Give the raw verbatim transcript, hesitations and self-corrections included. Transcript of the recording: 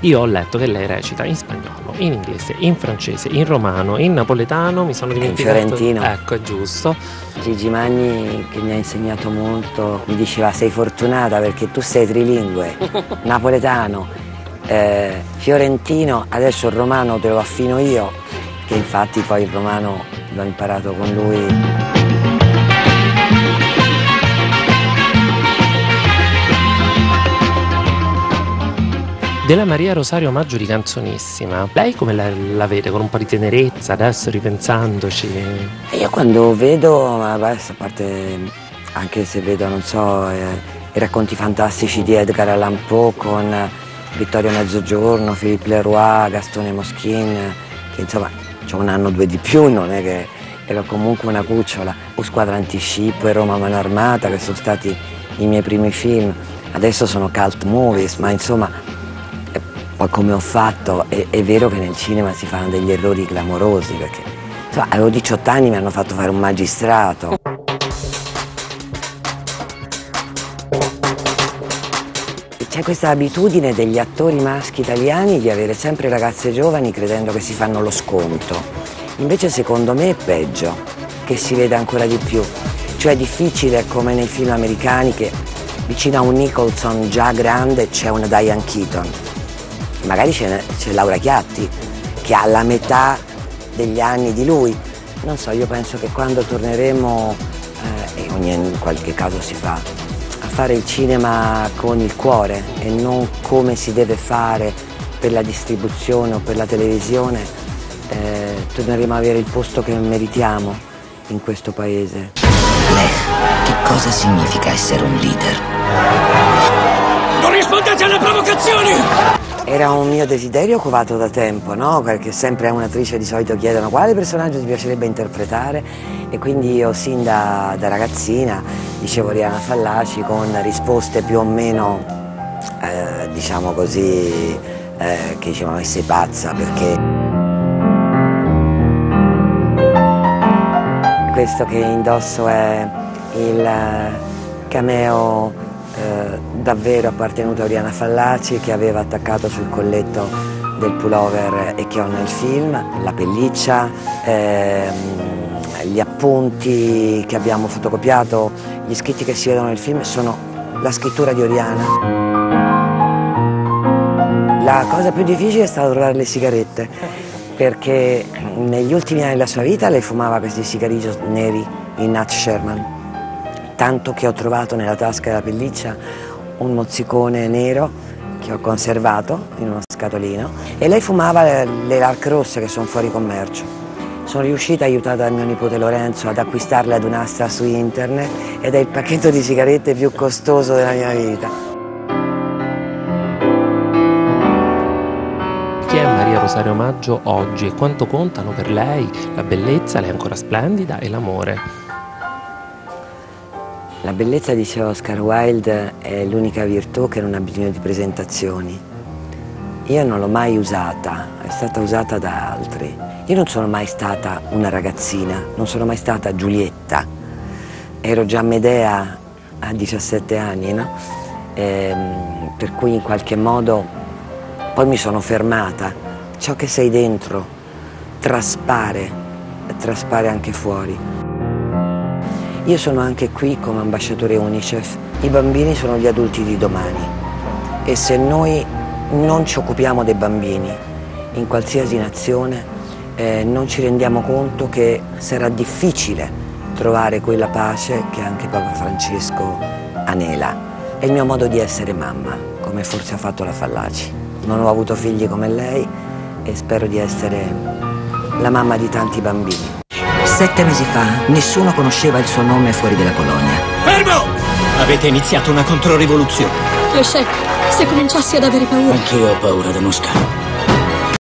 Io ho letto che lei recita in spagnolo, in inglese, in francese, in romano, in napoletano, mi sono dimenticato. In fiorentino. Ecco, è giusto. Gigi Magni, che mi ha insegnato molto, mi diceva: sei fortunata perché tu sei trilingue, napoletano, eh, fiorentino, adesso il romano te lo affino io, che infatti poi il romano l'ho imparato con lui. Della Maria Rosario Maggiori, canzonissima. Lei come la, la vede? Con un po' di tenerezza adesso, ripensandoci? E io quando vedo, a parte anche se vedo, non so, eh, i racconti fantastici di Edgar Allan Poe con Vittorio Mezzogiorno, Philippe Leroy, Gastone Moschin, che insomma c'ho un anno o due di più, non è che ero comunque una cucciola, o Squadra Antiscippo e Roma Mano Armata, che sono stati i miei primi film. Adesso sono cult movies, ma insomma, poi come ho fatto, è, è vero che nel cinema si fanno degli errori clamorosi, perché insomma, avevo diciotto anni, mi hanno fatto fare un magistrato. C'è questa abitudine degli attori maschi italiani di avere sempre ragazze giovani credendo che si fanno lo sconto. Invece secondo me è peggio, che si veda ancora di più. Cioè è difficile, come nei film americani, che vicino a un Nicholson già grande c'è una Diane Keaton. Magari c'è, c'è Laura Chiatti, che ha la metà degli anni di lui. Non so, io penso che quando torneremo, eh, e ogni in qualche caso si fa, a fare il cinema con il cuore e non come si deve fare per la distribuzione o per la televisione, eh, torneremo ad avere il posto che meritiamo in questo paese. Lei, che cosa significa essere un leader? Non rispondete alle provocazioni! Era un mio desiderio covato da tempo, no? Perché sempre a un'attrice di solito chiedono quale personaggio ti piacerebbe interpretare, e quindi io sin da, da ragazzina dicevo Oriana Fallaci, con risposte più o meno, eh, diciamo così, eh, che dicevano che sei pazza, perché questo che indosso è il cameo Eh, davvero appartenuto a Oriana Fallaci, che aveva attaccato sul colletto del pullover e che ho nel film, la pelliccia, ehm, gli appunti che abbiamo fotocopiato, gli scritti che si vedono nel film sono la scrittura di Oriana. La cosa più difficile è stata trovare le sigarette, perché negli ultimi anni della sua vita lei fumava questi sigari neri in Nat Sherman, tanto che ho trovato nella tasca della pelliccia un mozzicone nero che ho conservato in uno scatolino, e lei fumava le, le Lark rosse, che sono fuori commercio. Sono riuscita, aiutata dal mio nipote Lorenzo, ad acquistarle ad un'asta su internet, ed è il pacchetto di sigarette più costoso della mia vita. Chi è Maria Rosario Maggio oggi e quanto contano per lei la bellezza, lei è ancora splendida, e l'amore? La bellezza, diceva Oscar Wilde, è l'unica virtù che non ha bisogno di presentazioni. Io non l'ho mai usata, è stata usata da altri. Io non sono mai stata una ragazzina, non sono mai stata Giulietta. Ero già Medea a diciassette anni, no? Ehm, per cui in qualche modo poi mi sono fermata. Ciò che sei dentro traspare, traspare anche fuori. Io sono anche qui come ambasciatore UNICEF. I bambini sono gli adulti di domani, e se noi non ci occupiamo dei bambini in qualsiasi nazione, eh, non ci rendiamo conto che sarà difficile trovare quella pace che anche Papa Francesco anela. È il mio modo di essere mamma, come forse ha fatto la Fallaci. Non ho avuto figli come lei e spero di essere la mamma di tanti bambini. Sette mesi fa nessuno conosceva il suo nome fuori dalla Polonia. Fermo! Avete iniziato una controrivoluzione. Le Sheikh, se cominciassi ad avere paura... Anch'io ho paura di Mosca.